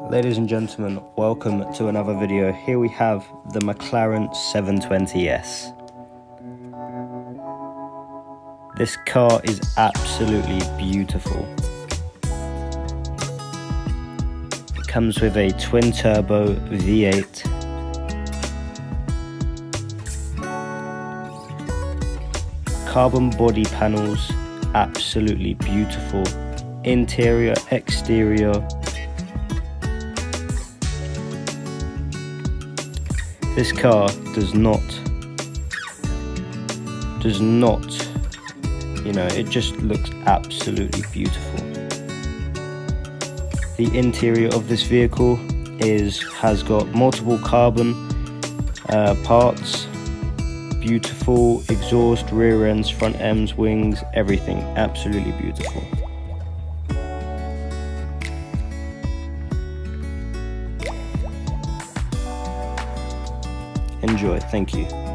Ladies and gentlemen, welcome to another video. Here we have the McLaren 720S. This car is absolutely beautiful. It comes with a twin turbo V8. Carbon body panels, absolutely beautiful. Interior, exterior. This car does not, you know, it just looks absolutely beautiful. The interior of this vehicle has got multiple carbon parts, beautiful exhaust, rear ends, front ends, wings, everything, absolutely beautiful. Enjoy, thank you.